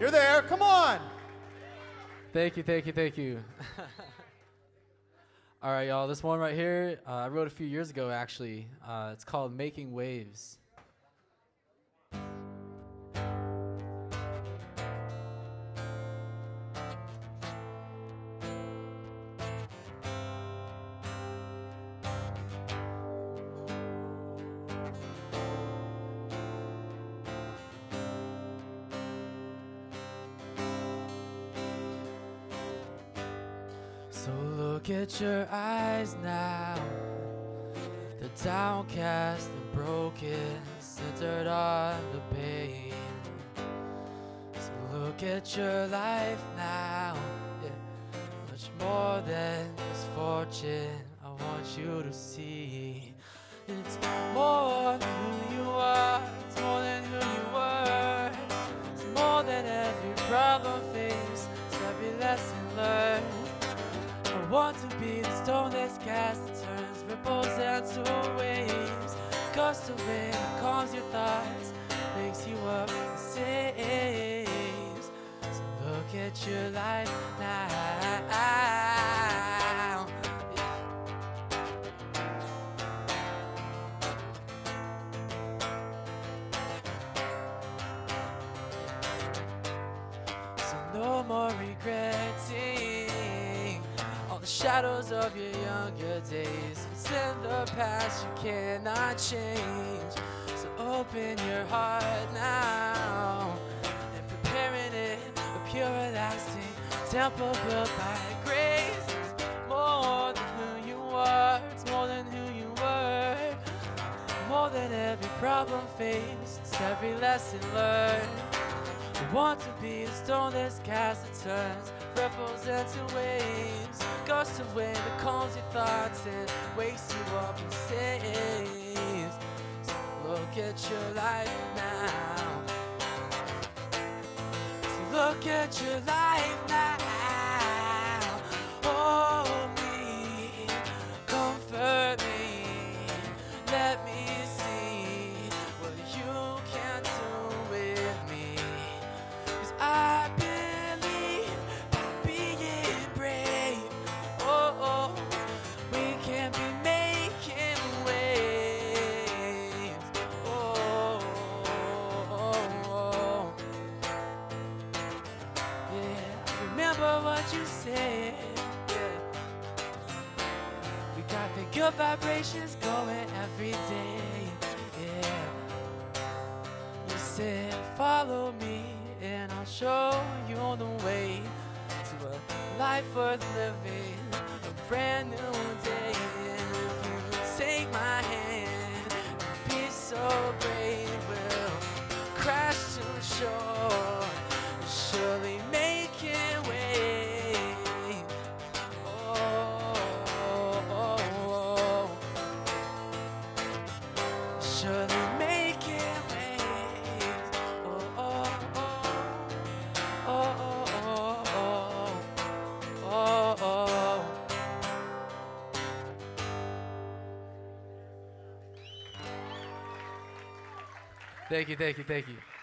You're there. Come on. Thank you, thank you, thank you. All right, y'all. This one right here, I wrote a few years ago, actually. It's called Making Waves. So look at your eyes now. They're downcast and broken, centered on the pain. So look at your life now. Yeah. Much more than misfortune, I want you to see. It's more than who you are. It's more than who you were. It's more than every problem faced. It's every lesson learned. I want to be the stone that's cast that turns ripples into waves. Gust of wind that calms your thoughts, wakes you up and saves. So look at your life now. So no more regretting all the shadows of your younger days. It's in the past, you cannot change. So open your heart now and preparing it a pure and lasting temple built by grace. It's more than who you are. It's more than who you were. More than every problem faced. It's every lesson learned. You want to be a stone that's cast that turns ripples into waves. Gust of wind that calms your thoughts and wakes you up and saves. So look at your life now. So look at your life now. Hold me, comfort me, let me see what you can do with me. 'Cause I believe by being brave, we can be making waves. Yeah, remember what you said. Yeah, we got the good vibrations going every day. Yeah, you said follow me and I'll show you the way to a life worth living, a brand new day. And if you take my hand and be so brave, we'll crash to shore, surely making waves. Surely making waves. Thank you, thank you, thank you.